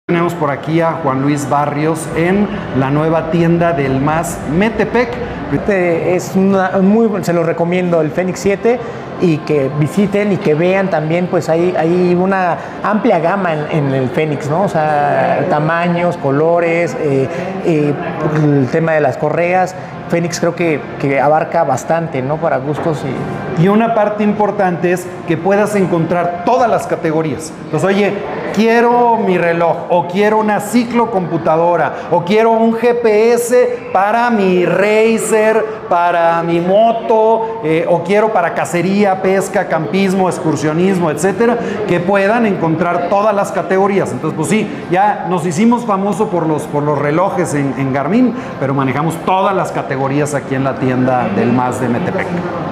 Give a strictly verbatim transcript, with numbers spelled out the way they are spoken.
Tenemos por aquí a Juan Luis Barrios en la nueva tienda del Más Metepec. Este es una, muy, se lo recomiendo el Fénix siete y que visiten y que vean también, pues hay, hay una amplia gama en, en el Fénix, ¿no? O sea, tamaños, colores, eh, eh, el tema de las correas. Fénix creo que, que abarca bastante, ¿no? Para gustos y... Y una parte importante es que puedas encontrar todas las categorías. Entonces, oye, quiero mi reloj, o quiero una ciclocomputadora, o quiero un G P S para mi Racer, para mi moto, eh, o quiero para cacería, pesca, campismo, excursionismo, etcétera, que puedan encontrar todas las categorías. Entonces, pues sí, ya nos hicimos famosos por los, por los relojes en, en Garmin, pero manejamos todas las categorías aquí en la tienda del Más de Metepec.